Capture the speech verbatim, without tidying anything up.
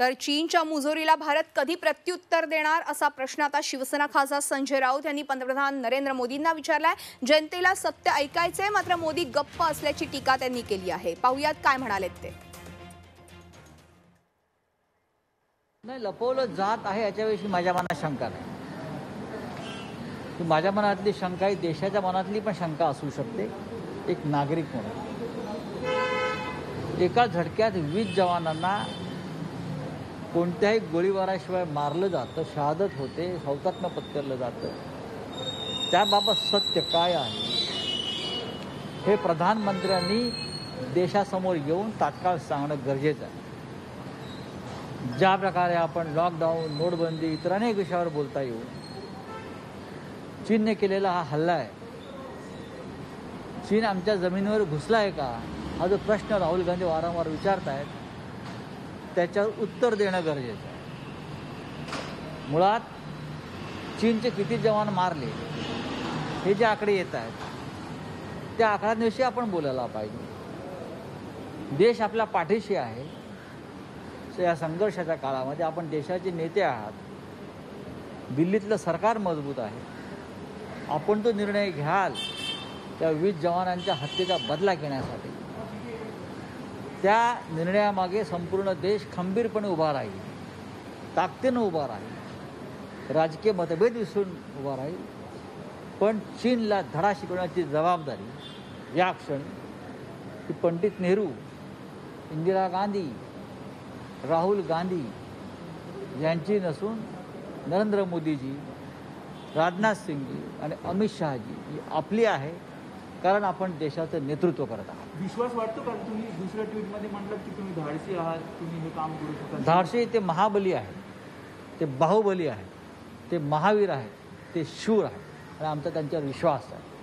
तर चीनच्या मुजोरीला भारत कधी प्रत्युत्तर देणार असा प्रश्न आता शिवसेना खासदार संजय राऊत यांनी पंतप्रधान नरेंद्र मोदींना विचारलाय। जनतेला सत्य ऐकायचंय, मात्र मोदी गप्प असल्याची टीका त्यांनी केली आहे। पाहुयात काय म्हणालेत ते। नाही, लपवलं जात आहे याच्याविषयी माझ्या मनात शंका नाही। माझ्या मनातली शंका ही देशाच्या मनातली पण शंका असू शकते। एक नागरिक म्हणून एका झटक्यात वीस जवानांना कोणत्याही गोळीबाराशिवाय मारलं जातं, शहादत होते, हौतात्म्य पत्करलं जातं। त्याबाबत सत्य काय आहे हे प्रधानमंत्र्यांनी देशासमोर येऊन तात्काळ सांगणं गरजेचं आहे। ज्या प्रकारे आपण लॉकडाऊन, नोटबंदी, इतर अनेक विषयावर बोलता येऊ, चीनने केलेला हा हल्ला आहे, चीन आमच्या जमिनीवर घुसला आहे का हा जो प्रश्न राहुल गांधी वारंवार विचारत आहेत, त्याच्यावर उत्तर देणं गरजेचं आहे। मुळात चीनचे किती जवान मारले हे जे आकडे येत आहेत त्या आकड्यांविषयी आपण बोलायला पाहिजे। देश आपल्या पाठीशी आहे। या संघर्षाच्या काळामध्ये आपण देशाचे नेते आहात, दिल्लीतलं सरकार मजबूत आहे। आपण तो निर्णय घ्याल त्या वीस जवानांच्या हत्येचा बदला घेण्यासाठी, त्या निर्णयामागे संपूर्ण देश खंबीरपणे उभा राहील, ताकदीनं उभा राहील, राजकीय मतभेद विसरून उभा राहील। पण चीनला धडा शिकवण्याची जबाबदारी या क्षणी की पंडित नेहरू, इंदिरा गांधी, राहुल गांधी यांची नसून नरेंद्र मोदीजी, राजनाथ सिंगजी आणि अमित शहाजी ही आपली आहे, कारण आपण देशाचं नेतृत्व करत आहात। विश्वास वाटतो का? तुम्ही दुसऱ्या ट्विटमध्ये म्हटलं की तुम्ही धाडसी आहात, तुम्ही हे काम करू शकता। धाडसी ते महाबली आहे, ते बाहुबली आहे, ते महावीर आहे, ते शूर आहे आणि आमचा त्यांच्यावर विश्वास आहे।